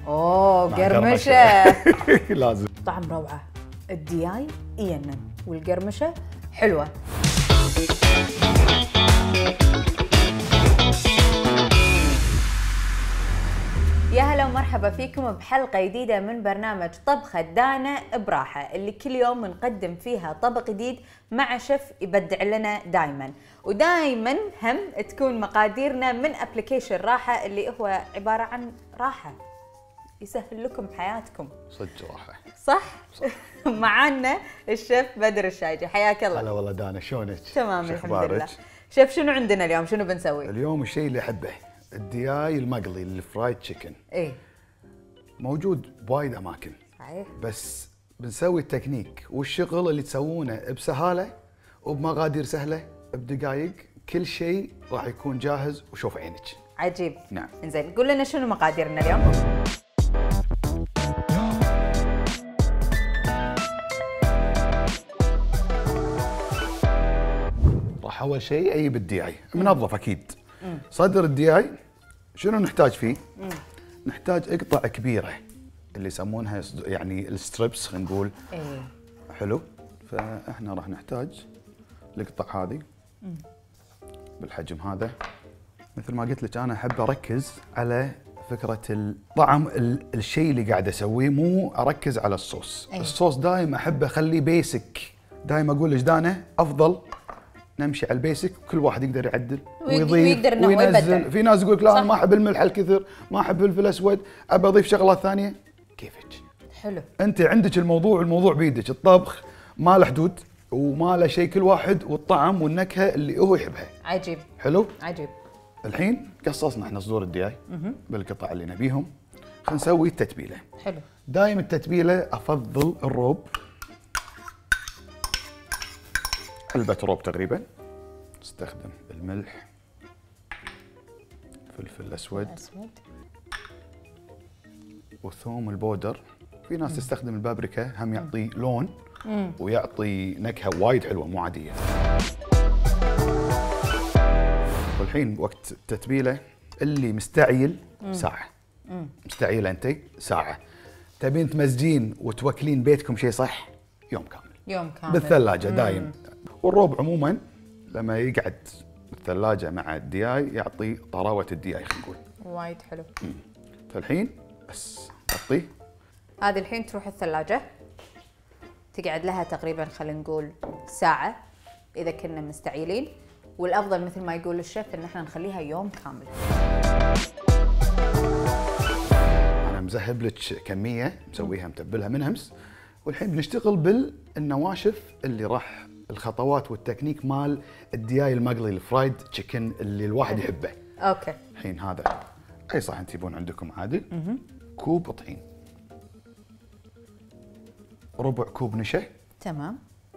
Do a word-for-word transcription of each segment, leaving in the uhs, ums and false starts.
اوه قرمشه. لازم. طعم روعه، الدياي ينن والقرمشه حلوه. يا هلا ومرحبا فيكم بحلقة جديدة من برنامج طبخة دانا براحة، اللي كل يوم بنقدم فيها طبق جديد مع شيف يبدع لنا دايما، ودايما هم تكون مقاديرنا من ابلكيشن راحة اللي هو عبارة عن راحة يسهل لكم حياتكم. صدق راحة. صح؟ صح. معانا الشيف بدر الشايجي، حياك الله. هلا والله دانا، شلونك؟ تمام الحمد لله. شيف شنو عندنا اليوم؟ شنو بنسوي؟ اليوم الشيء اللي احبه الدياي المقلي، الفرايد تشيكن. ايه موجود بوايد اماكن. صحيح. بس بنسوي التكنيك والشغل اللي تسوونه بسهاله وبمقادير سهله بدقائق، كل شيء راح يكون جاهز وشوف عينك. عجيب. نعم. انزين قول لنا شنو مقاديرنا اليوم؟ راح اول شيء اجيب الدياي منظف اكيد. مم. صدر الدياي شنو نحتاج فيه؟ مم. نحتاج اقطع كبيره اللي يسمونها يعني الستريبس خلينا نقول. ايه حلو. فاحنا راح نحتاج القطع هذه بالحجم هذا. مثل ما قلت لك انا احب اركز على فكره الطعم، الشيء اللي قاعد اسويه، مو اركز على الصوص. أيه. الصوص دائما احب اخليه بيسك، دائما اقول لك دانا افضل نمشي على البيسك، كل واحد يقدر يعدل ويضيف ويقدر انه يبدع. في ناس يقول لك لا انا ما احب الملح الكثر، ما احب الفلفل الاسود، ابى اضيف شغلات ثانيه. كيفك؟ حلو. انت عندك الموضوع، الموضوع بيدك. الطبخ ما له حدود وما له شيء، كل واحد والطعم والنكهه اللي هو يحبها. عجيب. حلو؟ عجيب. الحين قصصنا احنا صدور الدياي بالقطع اللي نبيهم. خلينا نسوي التتبيله. حلو. دايم التتبيله افضل الروب، علبه روب تقريبا. استخدم الملح، فلفل الاسود، اسود، وثوم البودر. في ناس مم. تستخدم البابريكا، هم يعطي لون مم. ويعطي نكهه وايد حلوه مو عاديه. والحين وقت التتبيله اللي مستعجل ساعه. مم. مستعجله انت ساعه. تبين تمزجين وتوكلين بيتكم شيء صح، يوم كامل. يوم كامل بالثلاجه دايم. والروب عموما لما يقعد بالثلاجه مع الدياي يعطي طراوه الدياي خلينا نقول. وايد حلو. مم. فالحين بس حطيه. هذه الحين تروح الثلاجه تقعد لها تقريبا خلينا نقول ساعه اذا كنا مستعجلين، والافضل مثل ما يقول الشيف ان احنا نخليها يوم كامل. انا مذهب لك كميه مسويها متبلها من امس، والحين بنشتغل بالنواشف اللي راح الخطوات والتكنيك مال الدياي المقلي الفرايد تشيكن اللي الواحد يحبه. اوكي. الحين هذا اي صحن تجيبون عندكم عادي. كوب طحين، ربع كوب نشا. تمام.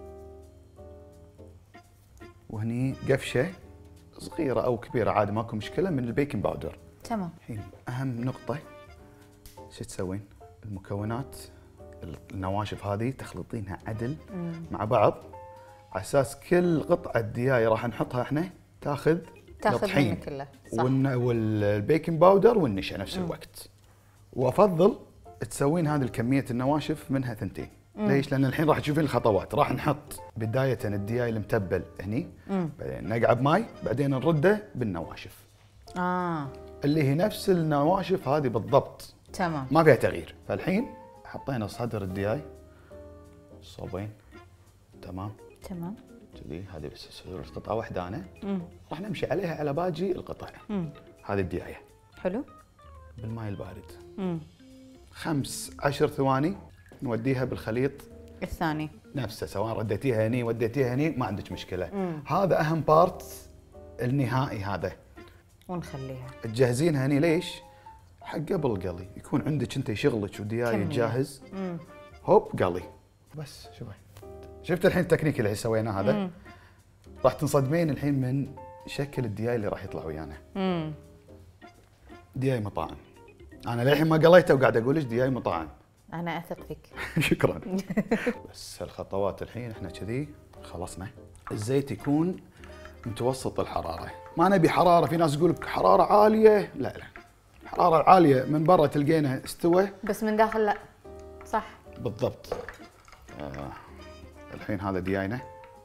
وهني قفشه صغيره او كبيره عادي ماكو مشكله من البيكنج باودر. تمام. الحين اهم نقطه، شو تسوين؟ المكونات النواشف هذه تخلطينها عدل مم. مع بعض، على اساس كل قطعه دياي راح نحطها احنا تاخذ تاخذ الطحين كله. والبيكنج باودر والنشا نفس مم. الوقت. وافضل تسوين هذه الكميه النواشف منها ثنتين. مم. ليش؟ لان الحين راح تشوفين الخطوات. راح نحط بدايه الدياي المتبل هني، مم. بعدين نقعه بماي، بعدين نرده بالنواشف. اه اللي هي نفس النواشف هذه بالضبط. تمام. ما فيها تغيير. فالحين حطينا صدر الدياي صوبين. تمام. تمام. كذي هذه بس تصير قطعه واحده. انا راح نمشي عليها على باقي القطع. مم. هذه الديايه. حلو. بالماء البارد. امم خمس عشر ثواني نوديها بالخليط الثاني نفسه، سواء رديتيها هني وديتيها هني ما عندك مشكله. مم. هذا اهم بارت النهائي هذا، ونخليها تجهزينها هني. ليش؟ حق قبل القلي يكون عندك انت شغلك ودياي جاهز. امم هوب قلي بس. شوفي شفت الحين التكنيك اللي سويناه هذا. مم. راح تنصدمين الحين من شكل الدياي اللي راح يطلع ويانا. امم دياي مطاعم. انا للحين ما قليته وقاعد اقول لك دياي مطاعم. انا اثق فيك. شكرا. بس الخطوات الحين احنا كذي خلصنا. الزيت يكون متوسط الحراره، ما نبي حراره. في ناس يقول لك حراره عاليه، لا لا حراره عاليه من برا تلقينه استوى بس من داخل لا. صح بالضبط. آه الحين هذا دياينه.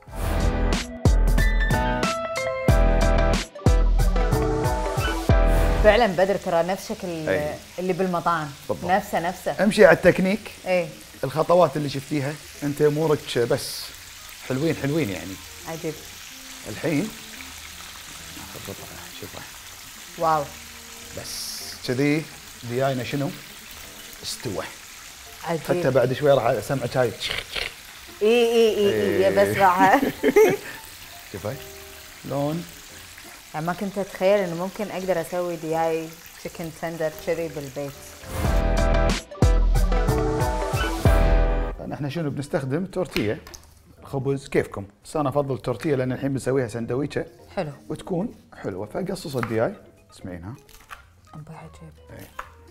فعلا بدر ترى نفس شكل أي. اللي بالمطاعم. بالضبط. نفسه نفسه. امشي على التكنيك. ايه الخطوات اللي شفتيها انت امورك بس حلوين حلوين يعني. عجيب. الحين ناخذ قطعه شوفها. واو. بس كذي دياينا شنو؟ استوى. عجيب. حتى بعد شوي راح اسمعك هاي. اي اي اي اي يا بسمعها. شوفي لون. يعني ما كنت اتخيل انه ممكن اقدر اسوي دياي تشيكن تندر كذي بالبيت. احنا شنو بنستخدم؟ تورتيه، خبز كيفكم، بس انا افضل تورتيه لان الحين بنسويها سندويشه حلو وتكون حلوه. فقصص الدياي اسمعينها. ابو عجيب. اي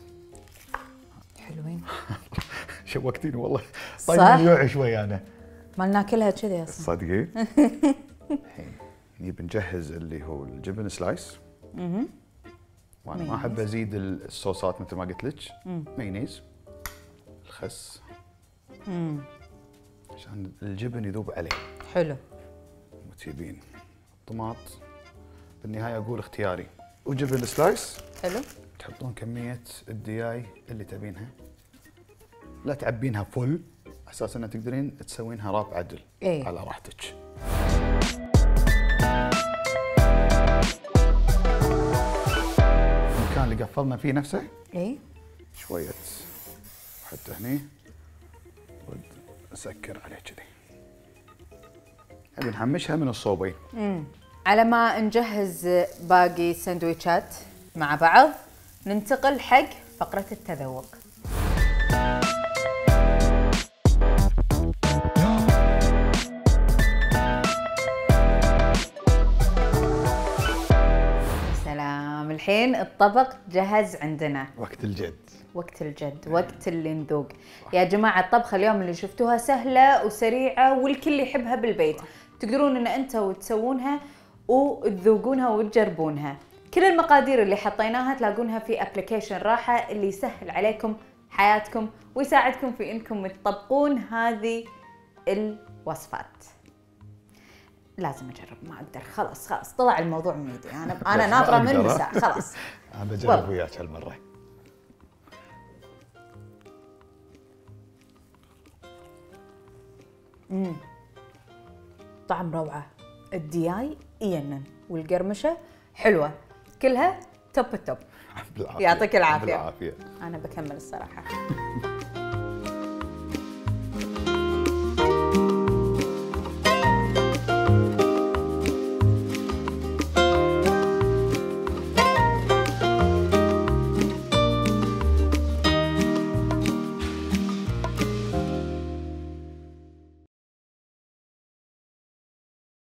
حلوين. شوقتيني والله. صح؟ طيب اليوع شوي انا. ما ناكلها كذي اصلا. صدقي. الحين نجيب نجهز اللي هو الجبن سلايس. اها. وانا ما احب ازيد الصوصات مثل ما قلت لك. مايونيز، الخس. امم عشان الجبن يذوب عليه. حلو. وتجيبين طماط، بالنهايه اقول اختياري، وجبن سلايس. حلو. تحطون كميه الدياي اللي تبينها، لا تعبينها فل، اساس انها تقدرين تسوينها راب عدل. ايه؟ على راحتك. المكان اللي قفلنا فيه نفسه. ايه؟ شويه حتى هني ونسكر عليه كذي. نبي نحمشها من الصوبين. امم على ما نجهز باقي السندويشات مع بعض ننتقل حق فقرة التذوق. سلام، الحين الطبق جهز عندنا. وقت الجد. وقت الجد، وقت اللي نذوق. يا جماعة الطبخة اليوم اللي شفتوها سهلة وسريعة والكل يحبها بالبيت. تقدرون ان انتوا تسوونها وتذوقونها وتجربونها. كل المقادير اللي حطيناها تلاقونها في ابلكيشن راحة اللي يسهل عليكم حياتكم ويساعدكم في انكم تطبقون هذه الوصفات. لازم اجرب، ما اقدر، خلاص خلاص طلع الموضوع من يدي. انا انا ناطرة من مساء خلاص. انا بجرب وياك هالمرة. امم طعم روعة. الدياي يجنن والقرمشة حلوة، كلها توب التوب. بالعافية. يعطيك العافية. بالعافية. أنا بكمل الصراحة.